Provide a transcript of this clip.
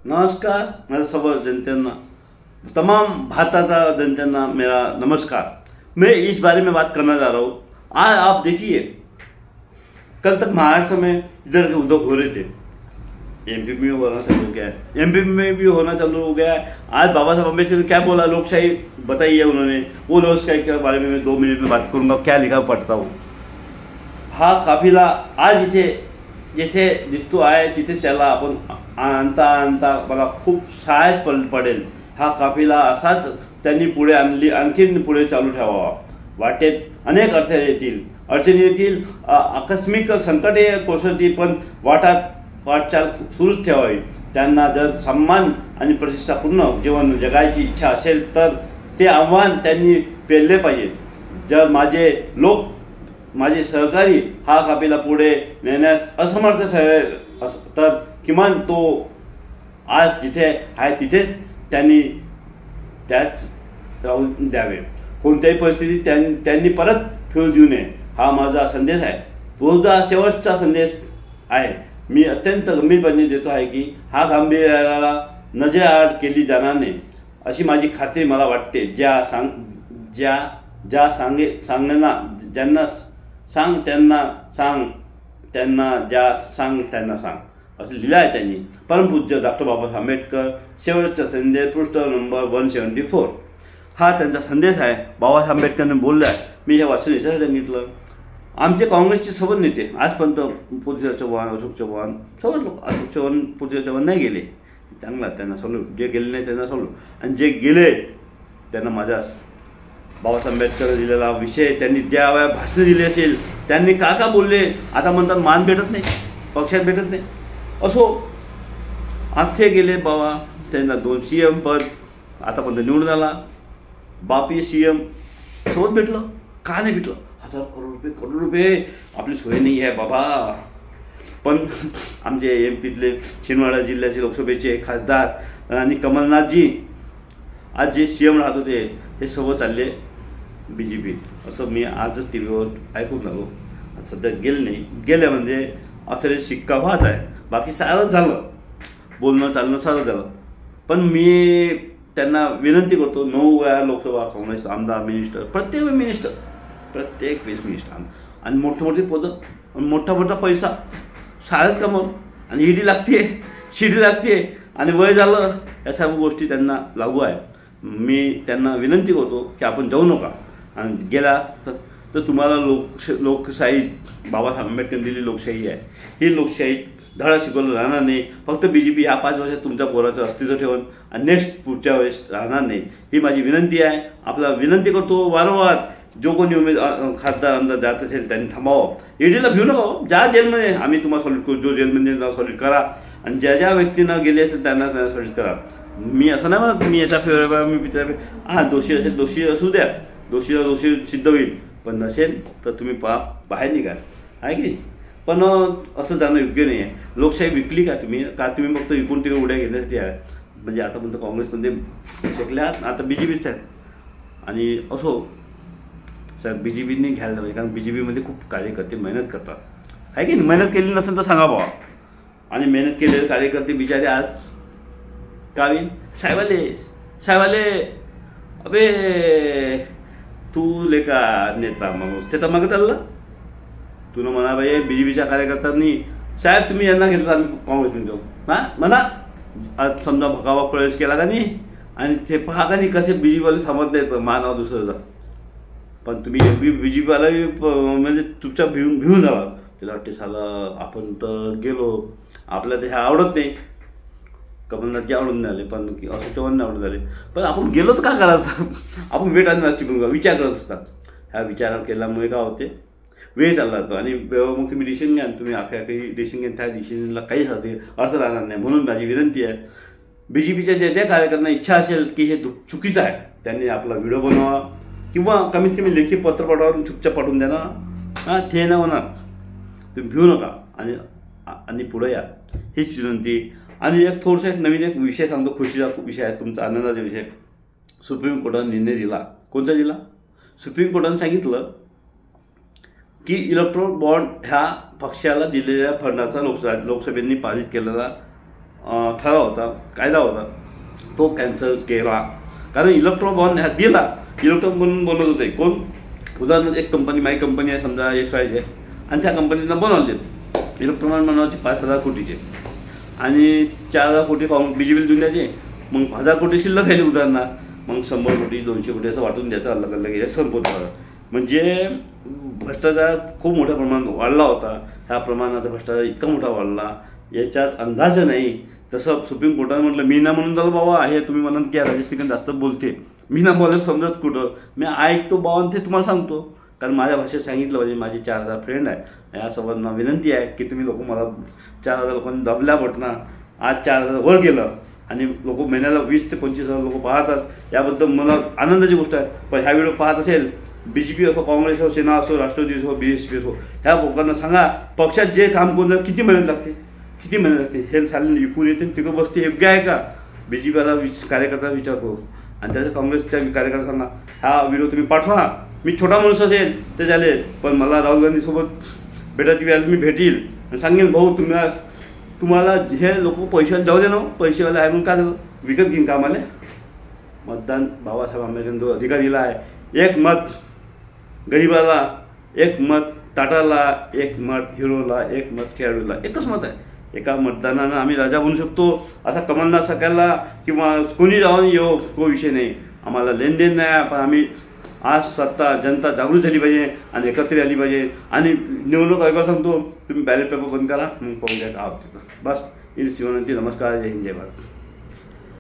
नमस्कार मेरे सब जनता, तमाम भारत जनता मेरा नमस्कार। मैं इस बारे में बात करना चाह रहा हूँ। आज आप देखिए, कल तक महाराष्ट्र में इधर के उद्योग हो रहे थे, एमपी में होना चालू हो गया है, एमपी में भी होना चालू हो गया है। आज बाबा साहब अम्बेडकर ने क्या बोला, लोकशाही बताई है उन्होंने। वो लोकशाही के बारे में मैं 2 मिनट में बात करूँगा। क्या लिखा पढ़ता हूँ। हा काफिला आज इथे जिथे दिसतो आहे तिथे त्याला आपण आणता आणता मला खूप साहस पडेल। हा काफिला असाच त्यांनी पुढे आणखीन पुढे चालू ठेवावा। वाटेत अनेक अडचणी येतील, आकस्मिक संकटे कोसळतील, पण वाटचाल सुरूच ठेवावी। त्यांना जर सन्मान आणि प्रतिष्ठापूर्ण जीवन जगायची इच्छा असेल तर ते आव्हान त्यांनी पेलले पाहिजे। जर माझे सहकारी हा काफिला पुढे नेण्यास असमर्थ ठरेल तर किमान तो आज जिथे आहे तिथेच त्यांनी त्याच राहून द्यावे। कोणत्याही परिस्थितीत त्यांनी परत फिरू देऊ नये, हा माझा संदेश आहे। बहुधा शेवटचा संदेश आहे। मी अत्यंत गंभीरपणे देतो आहे की हा गांभीर्याला नजरेआड केली जाणार नाही अशी माझी खात्री मला वाटते। त्यांना सांग असं लिहिलं आहे त्यांनी। परमपूज्य डॉक्टर बाबासाहेब आंबेडकर, शेवटचा संदेश, पृष्ठ नंबर 174। हा त्यांचा संदेश आहे। बाबासाहेब आंबेडकरने बोलला आहे। मी हे वाचून याच्यासाठी सांगितलं। आमचे काँग्रेसचे सर्व नेते आजपर्यंत पृथ्वीराज चव्हाण, अशोक चव्हाण, सर्व लोक, अशोक चव्हाण, पृथ्वीराज चव्हाण नाही गेले, चांगला त्यांना सोडलो। जे गेले नाही त्यांना सोडलो, आणि जे गेले त्यांना माझ्या बाबासाहेब आंबेडकर दिलेला विषय त्यांनी ज्या वेळा भाषणं दिली असेल, त्यांनी का बोलले, आता म्हणतात मान भेटत नाही, पक्षात भेटत नाही। असो, आथे गेले बाबा, त्यांना 2 CM पद आतापर्यंत निवडून आला। बापी CM सोबत भेटलं, का नाही भेटलं? 1000 करोड रुपये आपली सोय नाही आहे बाबा। पण आमचे MP छिंदवाडा जिल्ह्याचे लोकसभेचे खासदार आणि कमलनाथजी आज जे CM राहत होते हे सर्व चालले BJP, असं मी आजच TV वर ऐकून आलो। सध्या गेले नाही, गेले म्हणजे अखेर शिक्का वाहत आहे, बाकी सारंच झालं, बोलणं चालणं सारं झालं। पण मी त्यांना विनंती करतो, 9 वेळा लोकसभा काँग्रेस आमदार, मिनिस्टर, प्रत्येक वेळेस मिनिस्टर आणि मोठे पदं, मोठा पैसा सारंच कमवून, आणि ED लागते, CD लागते, आणि वय झालं, या सर्व गोष्टी त्यांना लागू आहे। मी त्यांना विनंती करतो की आपण जाऊ नका, आणि गेला तर तुम्हाला लोकशाही बाबासाहेब आंबेडकरांनी दिलेली लोकशाही आहे, ही लोकशाही धडा शिकवलं राहणार नाही। फक्त BJP ह्या 5 वर्षात तुमच्या पोराचं अस्तित्व ठेवून आणि नेक्स्ट पुढच्या वेळेस राहणार नाही, ही माझी विनंती आहे। आपल्याला विनंती करतो वारंवार, जो कोणी खासदार आमदार जात असेल त्यांनी थांबावं। EDला भिऊ नका, ज्या जेलमध्ये आम्ही तुम्हाला सॉल्यूट करू, जो जेलमध्ये सॉल्यूट करा, आणि ज्या व्यक्तीनं गेले असेल त्यांना सॉल्यूट करा। मी असं नाही म्हणत मी याचा फेवर, मी दोषी असेल दोषी असू द्या, दोषीला दोषी सिद्ध होईल, पण नसेल तर तुम्ही बाहेर निघा, आहे की नाही? पण असं जाणं योग्य नाही आहे। लोकशाही विकली का तुम्ही फक्त विकून तिकडे उड्या घेण्यासाठी आहे? म्हणजे आतापर्यंत काँग्रेसमध्ये शिकले आहात, आता BJPच आहेत। आणि असो सर, BJPने घ्यायला पाहिजे, कारण BJPमध्ये खूप कार्यकर्ते मेहनत करतात, आहे की नाही? मेहनत केली नसेल तर सांगा बाबा। आणि मेहनत केलेले कार्यकर्ते बिचारे आज कावी साहेबाले अबे तू लेका नेता माणूस त्याचा मागं चाललं, तुला म्हणा बाई BJPच्या कार्यकर्त्यांनी, साहेब तुम्ही यांना घेतला, आम्ही काँग्रेसमध्ये जाऊ म्हणा। आज समजा भकावा प्रवेश केला का नाही, आणि ते पहा का नाही कसे BJPवाले थांबत नाहीत मानाव दुसऱ्याचा। पण तुम्ही BJPवाला म्हणजे चुपचाप भिवून झाला, त्याला वाटते झालं आपण तर गेलो, आपल्याला ते ह्या आवडत नाही, कमलनाथजी आवडून झाले, पण अशोक चव्हाण आवडून झाले, पण आपण गेलो तर का करायचं? आपण वेट आणि विचार करत असतात। ह्या विचार केल्यामुळे काय होते, वेळ चालला जातो, आणि मग तुम्ही डिसिजन घ्या, तुम्ही काही डिसिजन घ्या, त्या डिसिजनला काहीच अर्थ राहणार नाही। म्हणून माझी विनंती आहे, BJPच्या ज्या कार्यकर्त्यांना इच्छा असेल की हे चुकीचं आहे, त्यांनी आपला व्हिडिओ बनवा, किंवा कमीत कमी लेखी पत्र पाठवून चुपचाप पाठवून द्या ना, ते नाही होणार, तुम्ही भिवू नका आणि पुढे या, हीच विनंती। आणि एक नवीन विषय सांगतो, खुशीचा विषय आहे, तुमचा आनंदाचा विषय। सुप्रीम कोर्टाने निर्णय दिला, कोणता दिला? सुप्रीम कोर्टाने सांगितलं की इलेक्ट्रोल बॉन्ड ह्या पक्षाला दिलेल्या फंडाचा लोकसभेने पारित केलेला ठराव होता, कायदा होता, तो कॅन्सल केला. कारण इलेक्ट्रॉन बॉन्ड ह्या दिला. इलेक्ट्रॉन बॉन्ड बनवत होते कोण? उदाहरणार्थ एक कंपनी, माझी कंपनी आहे समजा XYZ, आणि त्या कंपनीला बनवले इलेक्ट्रॉन बॉन्ड बनवायचे 5,000 कोटीचे, आणि 4,000 कोटी BJPला देऊन द्यायचे. मग 1,000 कोटी शिल्लक आहे उदाहरणार्थ, मग 100 कोटी 200 कोटी असं वाटून द्यायचं, अलग अलग याच्या संपवत. म्हणजे भ्रष्टाचार खूप मोठ्या प्रमाणात वाढला होता. ह्या प्रमाणात भ्रष्टाचार इतका मोठा वाढला याच्यात अंदाज नाही. तसं सुप्रीम कोर्टाने म्हटलं, मी ना म्हणून झालं बाबा, हे तुम्ही म्हणाल की राजश्रीकांत जास्त बोलते, मी ना बोलायला समजत कुठं, मी ऐकतो बाबा ते तुम्हाला सांगतो. कारण माझ्या भाषेत सांगितलं पाहिजे. माझे 4,000 फ्रेंड आहे, या सर्वांना विनंती आहे की तुम्ही लोक मला 4,000 लोकांनी दबल्या बटना, आज 4,000 वर गेलं आणि लोक महिन्याला 20,000 ते 25,000 लोक पाहतात. याबद्दल मला आनंदाची गोष्ट आहे. पण ह्या व्हिडिओ पाहत असेल BJP असो, काँग्रेस असो, सेना असो, राष्ट्रवादी असो, BSP असो, ह्या लोकांना सांगा पक्षात जे काम करून किती मेहनत लागते, किती मेहनत लागते. हे चालले विकून येते तिकडं बसते, योग्य आहे का? BJPला कार्यकर्ता विचारतो आणि त्याच्या काँग्रेसच्या कार्यकर्ता सांगा हा व्हिडिओ तुम्ही पाठवा. मी छोटा माणूस असेल ते झाले, पण मला राहुल गांधीसोबत भेटायची वेळेला मी भेटील आणि सांगेन, भाऊ तुम्हाला हे लोक पैशाला जाऊ दे ना, पैसेवाले आहे म्हणून काय झालं, विकत घेईन का आम्हाला? मतदान बाबासाहेब आंबेडकरांनी जो अधिकार दिला आहे, एक मत गरीबाला, एक मत टाटाला, एक मत हिरोला, एक मत खेळाडूला, एकच मत आहे. एका मतदानानं आम्ही राजा बनू शकतो असा कमलनाथ सगळ्याला किंवा कोणी जाऊन येऊ तो विषय नाही. आम्हाला लेनदेन नाही, पण आम्ही आज सत्ता जनता जागृत झाली पाहिजे आणि एकत्र आली पाहिजे. आणि निवडणूक आयोगाला सांगतो तुम्ही बॅलेट पेपर बंद करा, मग पाहून द्या का होतं. बस इतकी विनंती. नमस्कार, जय हिंद, जय भारत.